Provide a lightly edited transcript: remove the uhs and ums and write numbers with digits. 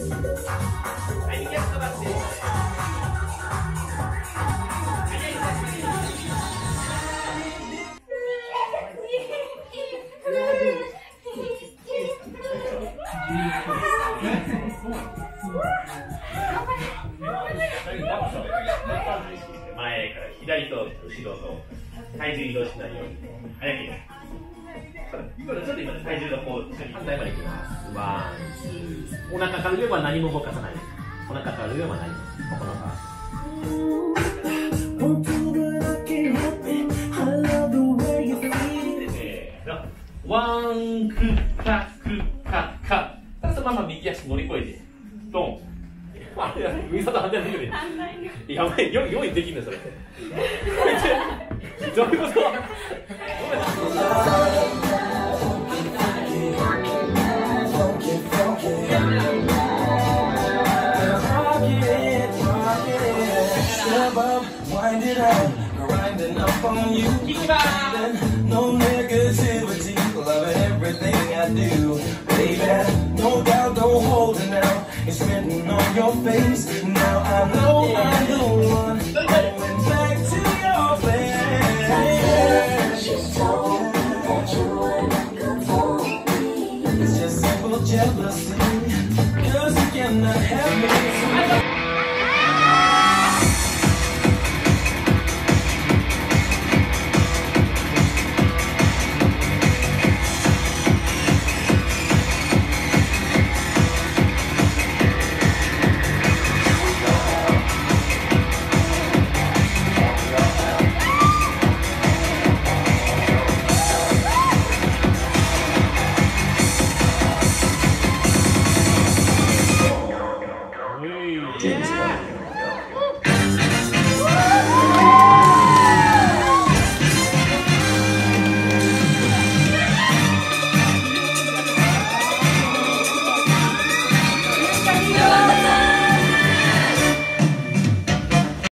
前から左と後ろと体重移動しないように早くちょっと今体重がこう反対までいきます。ワン、ツー。お腹から上は何も動かさない。お腹から上は何も。このワン、クカクカカ。そのまま右足乗り越えてドン。あれ右サイド反対できるね。やばい、4位できるねそれ。どういうこと？ Wind it up, grinding up on you. No negativity, love everything I do. Baby, no doubt, no holding out. It's written on your face. Now I know I'm the one. Going back to your place. She told me that you weren't good for me. It's just simple jealousy, 'cause you cannot have me.